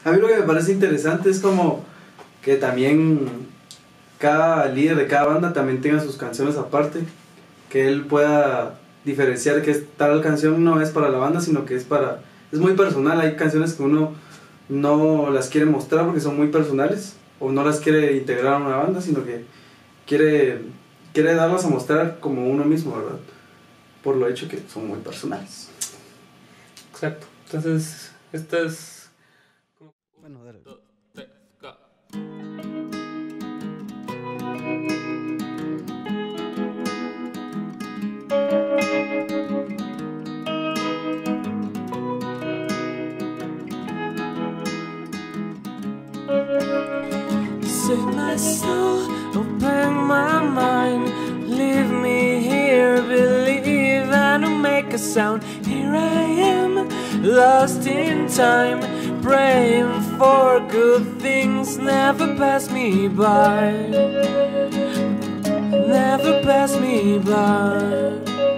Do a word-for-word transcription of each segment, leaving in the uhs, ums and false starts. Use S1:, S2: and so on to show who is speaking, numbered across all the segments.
S1: A mí lo que me parece interesante es como que también cada líder de cada banda también tenga sus canciones aparte, que él pueda diferenciar que tal canción no es para la banda, sino que es para... es muy personal. Hay canciones que uno no las quiere mostrar porque son muy personales, o no las quiere integrar a una banda, sino que quiere, quiere darlas a mostrar como uno mismo, ¿verdad? Por lo hecho que son muy personales.
S2: Exacto. Entonces, esta es...
S1: Bueno, dale.
S2: Dos, tres, go.
S3: Save my soul, open my mind, leave me here, believe and I'll make a sound. Here I am, lost in time, praying for good things, never pass me by, never pass me by.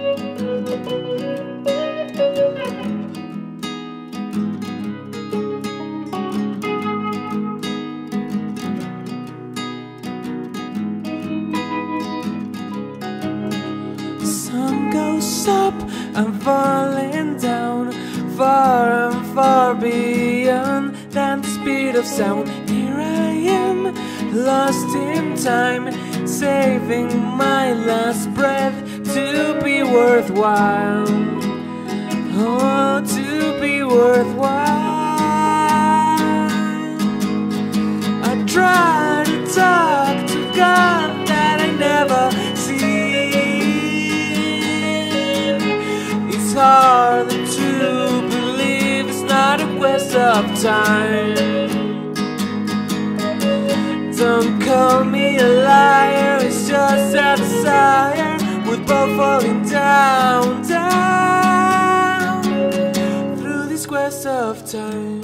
S3: Up, I'm falling down, far and far beyond than the speed of sound. Here I am, lost in time, saving my last breath to be worthwhile. Oh, to be worthwhile. I try to talk to God that I never see. It's hard to believe it's not a waste of time. Don't call me a liar, it's just a desire. We're both falling down, down through this quest of time.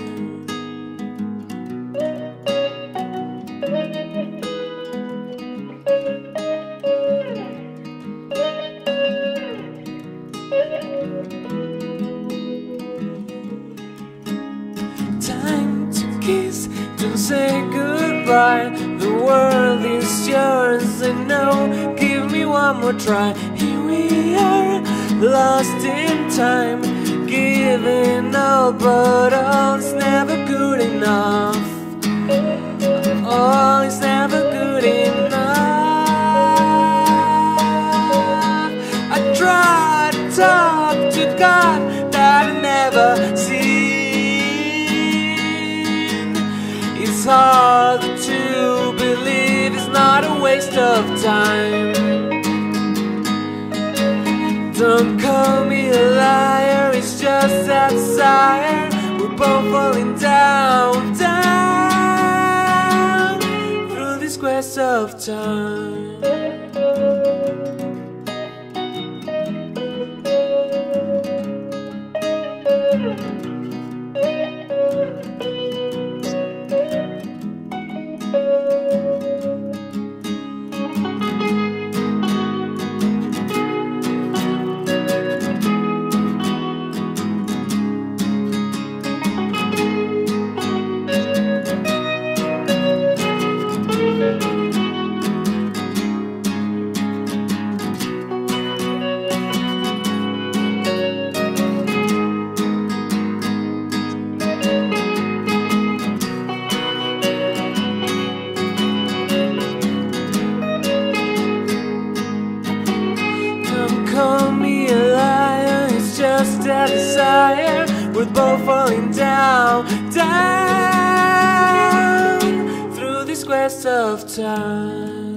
S3: Time to kiss, don't say goodbye. The world is yours, I know. Give me one more try. Here we are, lost in time, giving all, but all's never good enough. All is never good enough. I try to talk to God that I never see. It's hard to believe it's not a waste of time. Don't call me a liar, it's just a desire. We're both falling down, down through this quest of time. Call me a liar, it's just a desire. We're both falling down, down through this quest of time.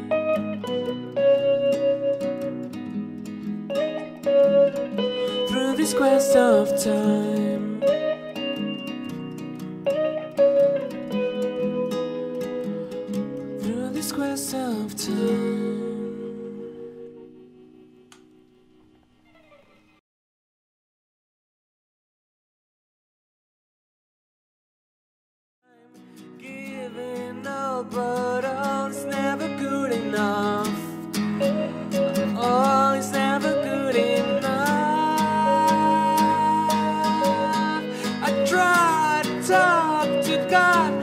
S3: Through this quest of time. Through this quest of time. Giving all, but all's never good enough. All is never good enough. I try to talk with God.